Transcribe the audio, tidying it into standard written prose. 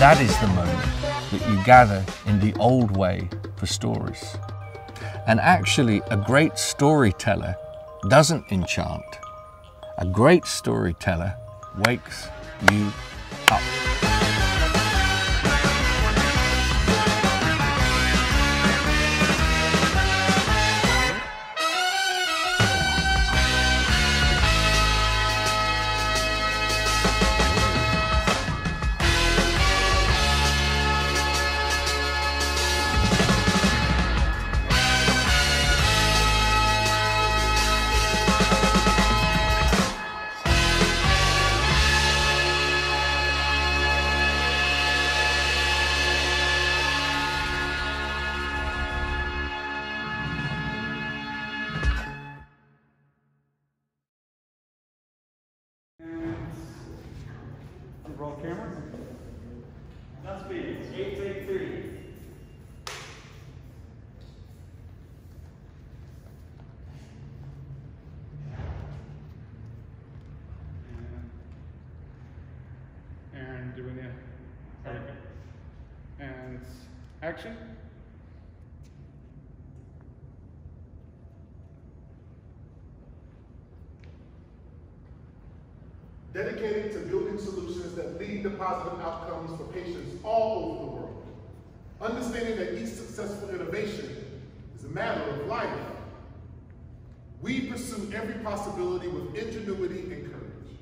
That is the moment that you gather in the old way for stories. And actually, a great storyteller doesn't enchant. A great storyteller wakes you up. Roll camera. That's speed. 883. And do we need? And action. Dedicated to building solutions that lead to positive outcomes for patients all over the world. Understanding that each successful innovation is a matter of life, we pursue every possibility with ingenuity and courage.